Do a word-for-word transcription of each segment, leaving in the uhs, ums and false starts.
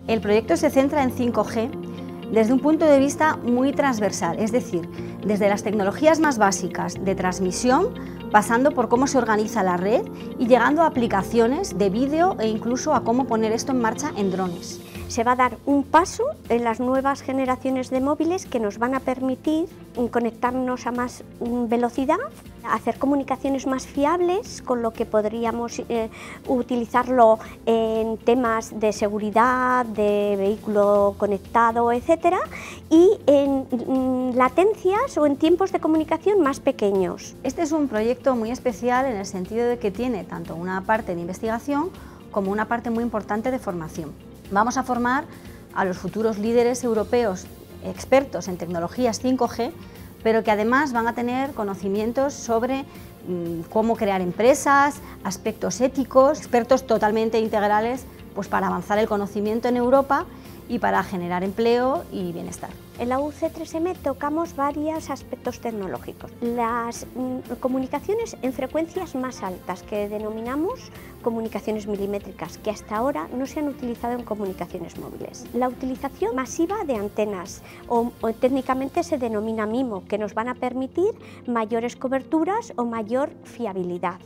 El proyecto se centra en cinco G desde un punto de vista muy transversal, es decir, desde las tecnologías más básicas de transmisión, pasando por cómo se organiza la red y llegando a aplicaciones de vídeo e incluso a cómo poner esto en marcha en drones. Se va a dar un paso en las nuevas generaciones de móviles que nos van a permitir conectarnos a más velocidad, hacer comunicaciones más fiables, con lo que podríamos eh, utilizarlo en temas de seguridad, de vehículo conectado, etcétera, y en mm, latencias o en tiempos de comunicación más pequeños. Este es un proyecto muy especial en el sentido de que tiene tanto una parte de investigación como una parte muy importante de formación. Vamos a formar a los futuros líderes europeos expertos en tecnologías cinco G, pero que además van a tener conocimientos sobre mmm, cómo crear empresas, aspectos éticos, expertos totalmente integrales pues, para avanzar el conocimiento en Europa y para generar empleo y bienestar. En la U C tres M tocamos varios aspectos tecnológicos. Las mm, comunicaciones en frecuencias más altas, que denominamos comunicaciones milimétricas, que hasta ahora no se han utilizado en comunicaciones móviles. La utilización masiva de antenas, o, o técnicamente se denomina MIMO, que nos van a permitir mayores coberturas o mayor fiabilidad.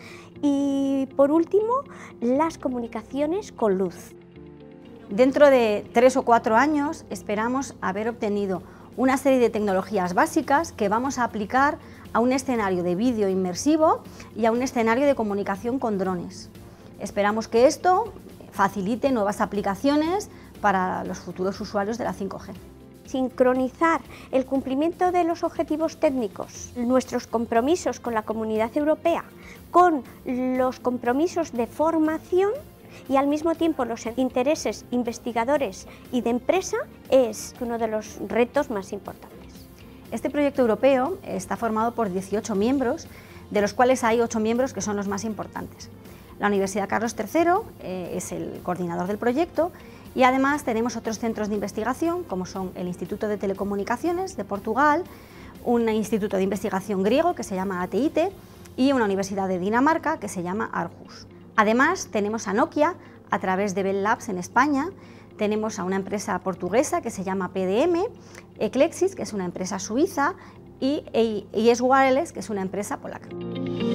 Y por último, las comunicaciones con luz. Dentro de tres o cuatro años esperamos haber obtenido una serie de tecnologías básicas que vamos a aplicar a un escenario de vídeo inmersivo y a un escenario de comunicación con drones. Esperamos que esto facilite nuevas aplicaciones para los futuros usuarios de la cinco G. Sincronizar el cumplimiento de los objetivos técnicos, nuestros compromisos con la Comunidad Europea, con los compromisos de formación y al mismo tiempo los intereses investigadores y de empresa es uno de los retos más importantes. Este proyecto europeo está formado por dieciocho miembros, de los cuales hay ocho miembros que son los más importantes. La Universidad Carlos tercero eh, es el coordinador del proyecto y además tenemos otros centros de investigación como son el Instituto de Telecomunicaciones de Portugal, un instituto de investigación griego que se llama A T I T y una universidad de Dinamarca que se llama Aarhus. Además, tenemos a Nokia a través de Bell Labs en España, tenemos a una empresa portuguesa que se llama P D M, Eclexis, que es una empresa suiza, y E S Wireless, que es una empresa polaca.